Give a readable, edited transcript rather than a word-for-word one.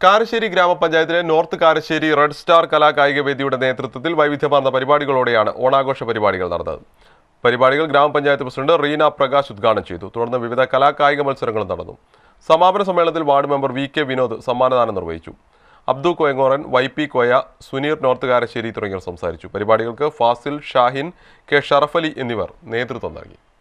കാരശ്ശേരി ഗ്രാമപഞ്ചായത്തിലെ north Karassery red star കലാകായിക വേദിയുടെ നേതൃത്വത്തിൽ വൈവിധ്യമാർന്ന പരിപാടികളോടെയാണ് ഓണാഘോഷ പരിപാടികൾ നടന്നത്. പരിപാടികൾ ഗ്രാമപഞ്ചായത്ത് പ്രസിഡന്റ് റീന പ്രകാശ് ഉദ്ഘാടനം ചെയ്തു. തുടർന്ന് വിവിധ കലാകായിക മത്സരങ്ങളും നടന്നു. സമാപന സമ്മേളനത്തിൽ ward member V K Vinod സമ്മാനദാനം നിർവഹിച്ചു. Abdu Koyangoran, Y P Koya, Suneer north Karassery തുടങ്ങിയവർ സംസാരിച്ചു. പരിപാടികൾക്ക് ഫാസിൽ, ഷാഹിൻ, കെ ഷറഫലി എന്നിവർ നേതൃത്വം നൽകി.